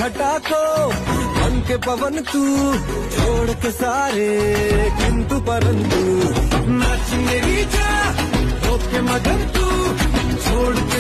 घटा को बन के पवन तू, छोड़ के सारे किंतु परंतु, नाच मेरी जा होके मगन तू, छोड़ के